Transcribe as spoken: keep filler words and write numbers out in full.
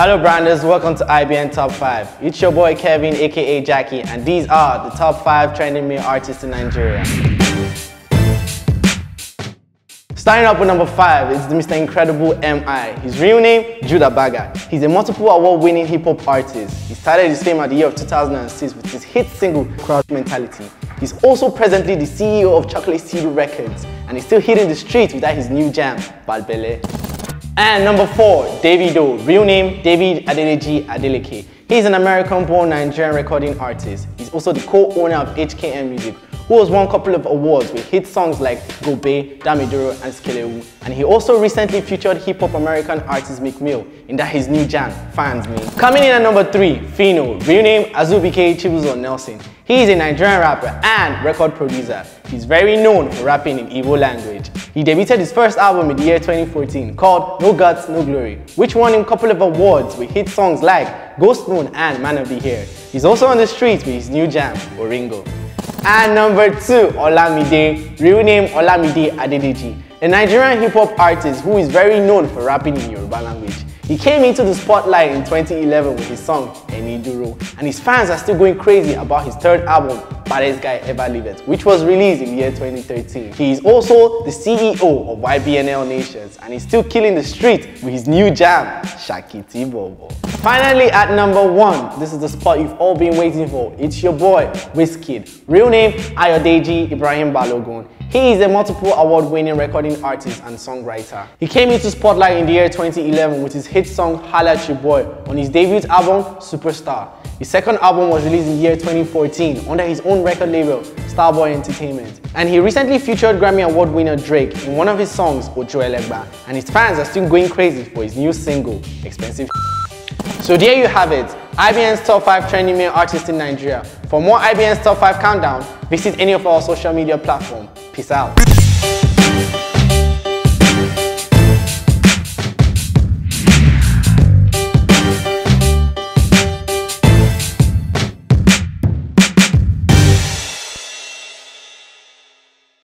Hello branders, welcome to I B N Top five. It's your boy Kevin aka Jackie, and these are the top five trending male artists in Nigeria. Starting up with number five is Mister Incredible M I. His real name, Judah Bagger. He's a multiple award-winning hip-hop artist. He started his fame at the year of two thousand six with his hit single, Crowd Mentality. He's also presently the C E O of Chocolate City Records, and he's still hitting the streets without his new jam, Bad Belle. And number four, Davido. Real name, David Adeleke Adeleke. He's an American-born Nigerian recording artist. He's also the co-owner of H K M Music, who has won a couple of awards with hit songs like Gobe, Damidoro, and Skelewu. And he also recently featured hip-hop American artist Meek Mill in that his new jam, Fans Me. Coming in at number three, Phyno. Real name, Azubike Chibuzo Nelson. He is a Nigerian rapper and record producer. He's very known for rapping in Igbo language. He debuted his first album in the year twenty fourteen called No Guts, No Glory, which won him a couple of awards with hit songs like Ghost Moon and Man of the Year. He's also on the streets with his new jam, Oringo. And number two, Olamide. Real name, Olamide Adedeji. A Nigerian hip-hop artist who is very known for rapping in Yoruba language. He came into the spotlight in twenty eleven with his song Eni Duro, and his fans are still going crazy about his third album, Baddest Guy Ever Lived, which was released in the year twenty thirteen. He is also the C E O of IBRANDNAIJA, and he's still killing the street with his new jam, Shakiti Bobo. Finally, at number one, this is the spot you've all been waiting for. It's your boy, Wizkid. Real name, Ayodeji Ibrahim Balogun. He is a multiple award-winning recording artist and songwriter. He came into spotlight in the year twenty eleven with his hit song Holla at Your Boy on his debut album Superstar. His second album was released in the year twenty fourteen under his own record label, Starboy Entertainment. And he recently featured Grammy Award winner Drake in one of his songs, Ojo Elegba, and his fans are still going crazy for his new single, Expensive. So there you have it, I B N's top five trending male artists in Nigeria. For more I B N's top five countdown, visit any of our social media platforms. Peace out.